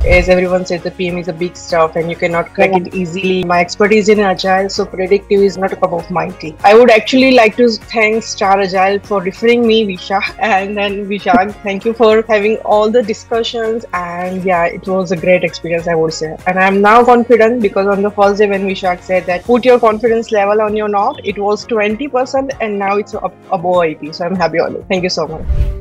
As everyone says, the PM is a big stuff and you cannot crack it easily. My expertise in Agile, so predictive is not a cup of my tea. I would actually like to thank StarAgile for referring me, Visha. And then Vishak, thank you for having all the discussions. And yeah, it was a great experience, I would say. And I'm now confident because on the first day when Vishak said that put your confidence level on your note, it was 20% and now it's above 80. So I'm happy on it. Thank you so much.